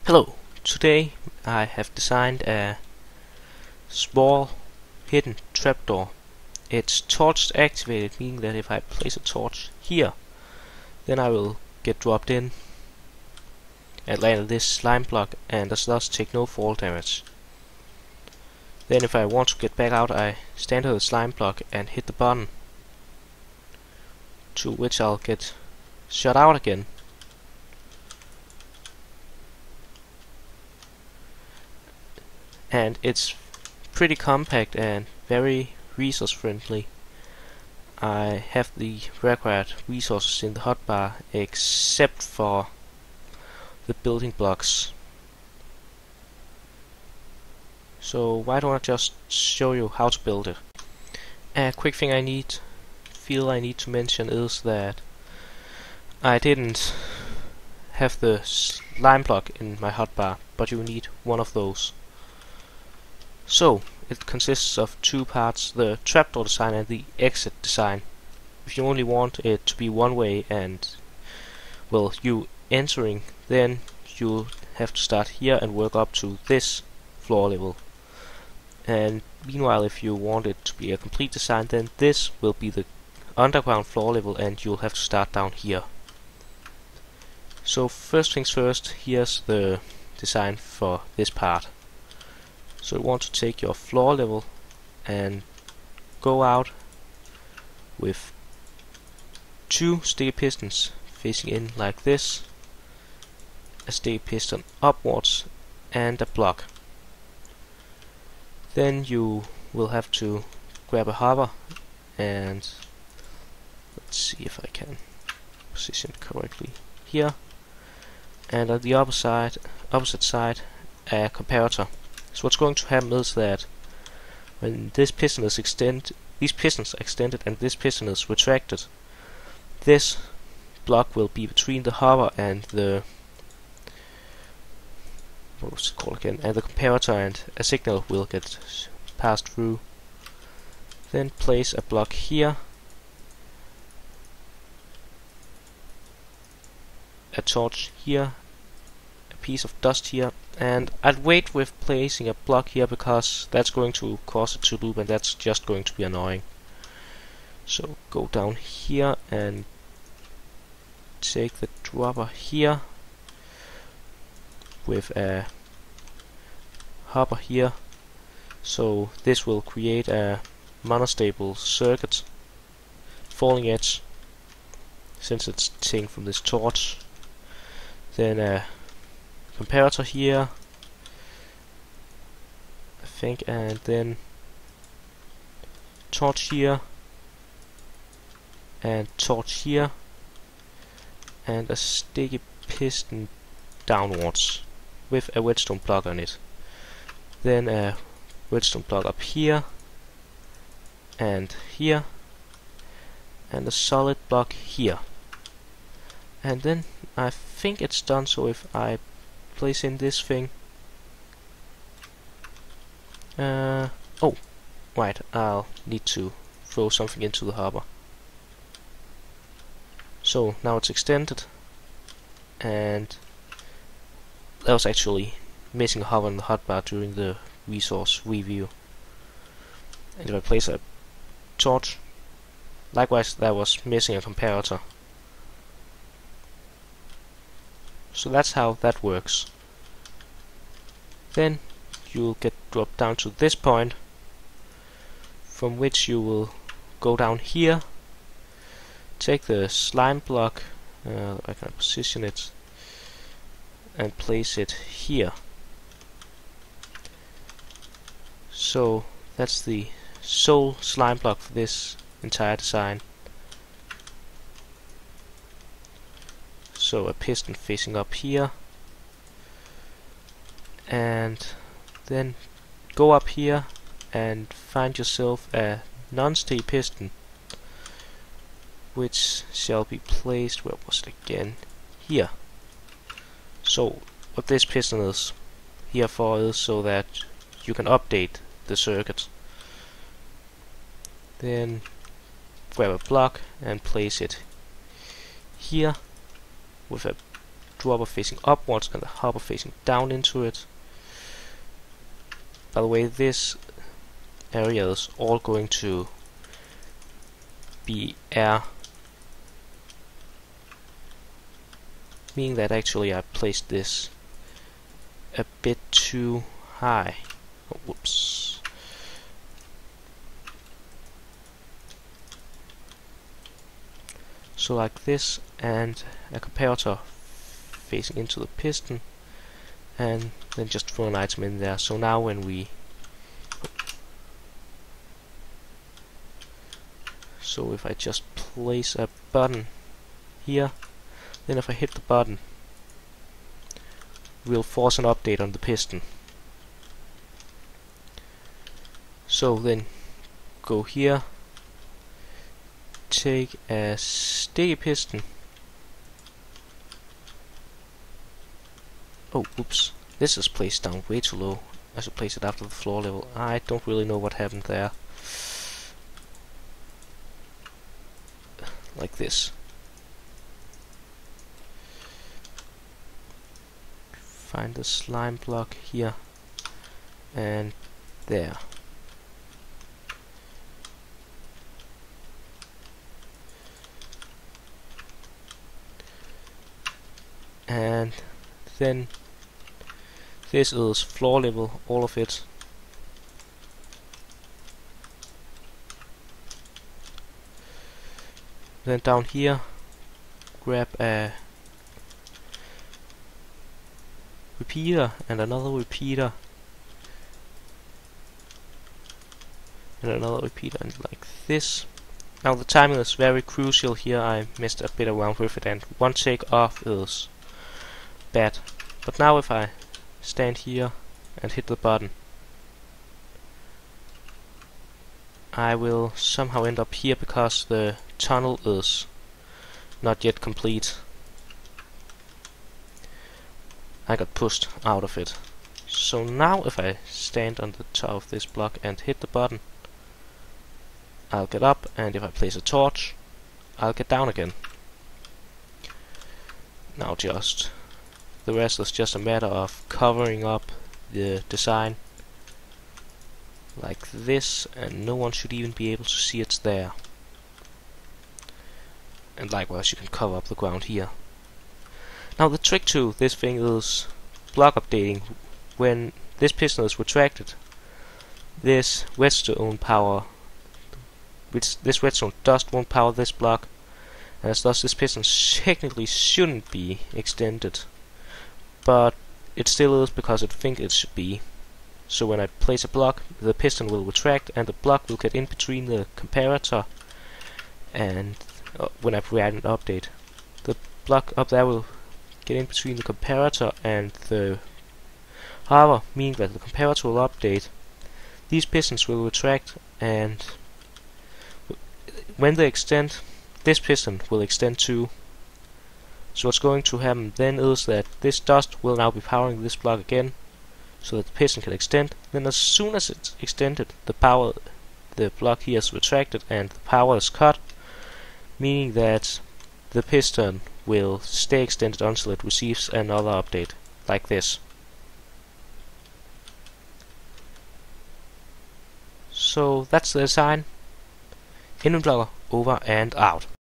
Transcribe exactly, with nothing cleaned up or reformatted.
Hello, today I have designed a small hidden trapdoor. It's torch activated, meaning that if I place a torch here, then I will get dropped in and land on this slime block and does thus take no fall damage. Then if I want to get back out, I stand on the slime block and hit the button, to which I'll get shot out again. And it's pretty compact and very resource friendly. I have the required resources in the hotbar except for the building blocks. So why don't I just show you how to build it. A quick thing I need feel I need to mention is that I didn't have the slime block in my hotbar, but you need one of those. So, it consists of two parts, the trapdoor design and the exit design. If you only want it to be one way and, well, you entering, then you'll have to start here and work up to this floor level. And meanwhile, if you want it to be a complete design, then this will be the underground floor level and you'll have to start down here. So first things first, here's the design for this part. So you want to take your floor level and go out with two sticky pistons facing in like this, a sticky piston upwards, and a block. Then you will have to grab a hover and let's see if I can position it correctly here, and on the opposite side, opposite side a comparator. So what's going to happen is that when this piston is extended, these pistons are extended and this piston is retracted, this block will be between the hover and the what was it called again, and the comparator, and a signal will get passed through. Then place a block here, a torch here, a piece of dust here, and I'd wait with placing a block here because that's going to cause it to loop and that's just going to be annoying. So go down here and take the dropper here with a hopper here, so this will create a monostable circuit, falling edge, since it's taken from this torch. Then a comparator here, I think, and then torch here, and torch here, and a sticky piston downwards with a redstone block on it. Then a redstone block up here, and here, and a solid block here. And then I think it's done, so if I place in this thing, uh, oh, right, I'll need to throw something into the hopper. So now it's extended, and that was actually missing a hover in the hotbar during the resource review. And if I place a torch, likewise that was missing a comparator. So that's how that works. Then you'll get dropped down to this point, from which you will go down here, take the slime block, uh, I can position it, and place it here. So that's the sole slime block for this entire design. So a piston facing up here, and then go up here and find yourself a non-sticky piston, which shall be placed, where was it again, here. So what this piston is here for is so that you can update the circuit. Then grab a block and place it here with a dropper facing upwards and the hopper facing down into it. By the way, this area is all going to be air, meaning that actually I placed this a bit too high. Oh, whoops. So like this, and a comparator facing into the piston, and then just throw an item in there. So now when we so if I just place a button here, then if I hit the button, we'll force an update on the piston. So then go here, take a sticky piston. Oh, oops. This is placed down way too low. I should place it after the floor level. I don't really know what happened there. Like this. Find the slime block here. And there. And then this is floor level, all of it. Then down here, grab a repeater and another repeater and another repeater, and like this. Now the timing is very crucial here. I messed a bit around with it, and one take off is bad. But now if I stand here and hit the button, I will somehow end up here because the tunnel is not yet complete. I got pushed out of it. So now if I stand on the top of this block and hit the button, I'll get up, and if I place a torch, I'll get down again. Now just the rest is just a matter of covering up the design like this, and no one should even be able to see it's there. And likewise you can cover up the ground here. Now the trick to this thing is block updating. When this piston is retracted, this redstone power which this redstone dust won't power this block, and as thus this piston technically shouldn't be extended. But it still is because I think it should be. So when I place a block, the piston will retract and the block will get in between the comparator, and uh, when I provide an update, the block up there will get in between the comparator and the hover, meaning that the comparator will update. These pistons will retract, and when they extend, this piston will extend too. So what's going to happen then is that this dust will now be powering this block again, so that the piston can extend. Then as soon as it's extended, the power, the block here is retracted and the power is cut, meaning that the piston will stay extended until it receives another update, like this. So that's the design. InvenBlogger over and out.